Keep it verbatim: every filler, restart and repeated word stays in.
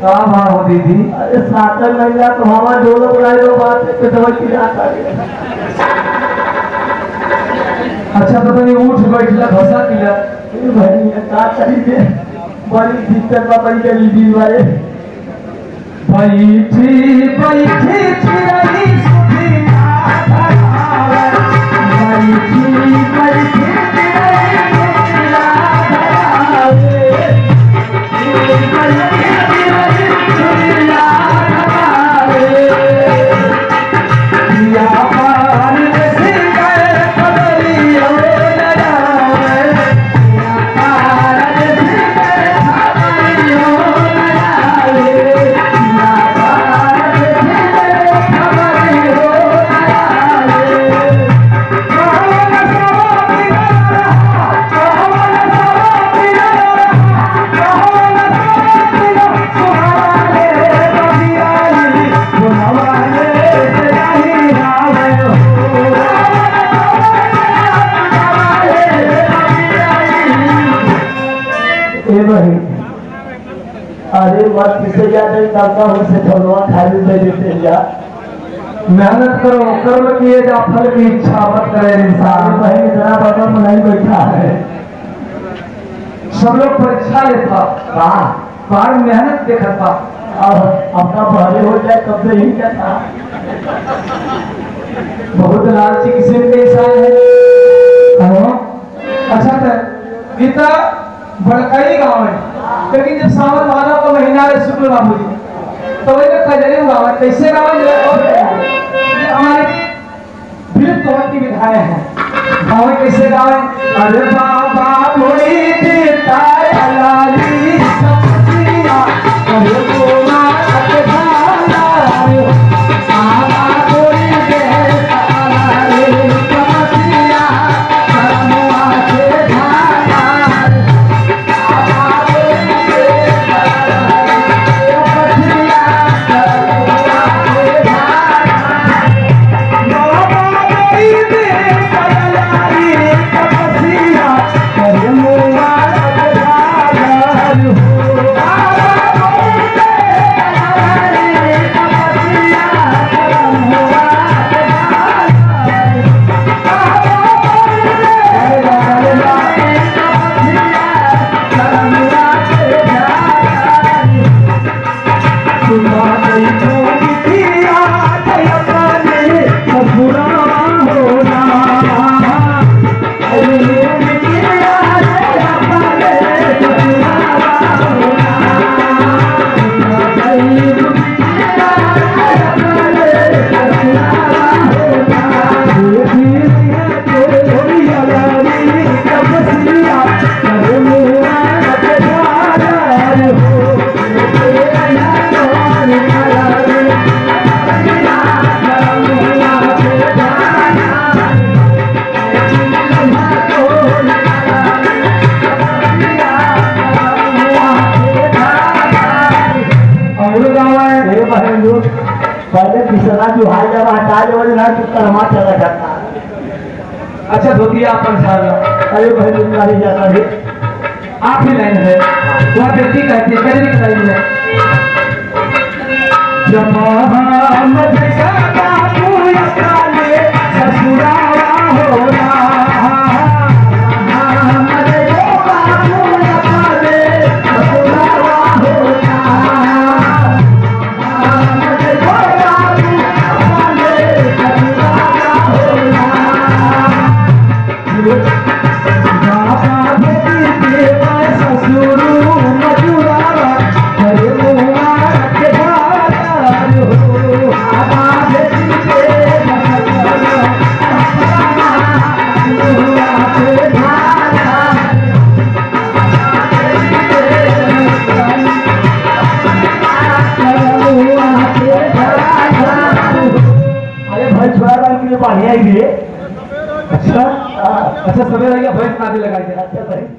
हाँ हाँ हो दीदी। अरे सातन महिला तो हमारा डोलो बनाए दो बात पे दवाई की जाता है। अच्छा तो तनी उठ बैठला घसा दिला भाई का करी बड़ी दिक्कत बा बड़ी गली वाले बैठी बैठी चिरई सुखिया धरावे बैठी बैठी चिरई सुखिया धरावे बैठी चिरई सुखिया धरावे या पार से गए खबरियो लगावे या पार से गए खबरियो लगावे अरे मत किसे जाते करता उनसे भगवान खाली दे देते जा मेहनत करो कर्म किए जा फल की इच्छा मत करे इंसान। भाई इतना बड़ा नहीं बैठा है सब लोग परीक्षा लेता बाहर मेहनत देखता और अपना भारी हो जाए तब से ही क्या था। बहुत लालची किस्म के इंसान है। हेलो अच्छा तो गीता बड़कई गाँव है लेकिन जब सावन भादव का महीना है शुक्ल बाबू जी तो वही कजरी गाँव है कैसे गाँव है हमारे विलुप्त होती विधाएं हैं गाँव में कैसे गाँव है। अरे बाबा मोरी देता लाली सपसिया अरे गोमा अटघाला बाबा मोरी देता लाली सपसिया करमुआ से धारा पहले किसना जो हाल जब हटा जो ना तो कर्मा चला जाता। अच्छा धोतिया अपन सारा अरे भाई तुम्हारी जाता है आप ही लाइन है वह व्यक्ति कहती है कजरी की लाइन है जब हम जगा पूरा काले ससुराला होना हम जगा पूरा काले ससुराला होना बढ़िया ही है। अच्छा अच्छा समय लगे भैंस नादी लगाई। अच्छा भाई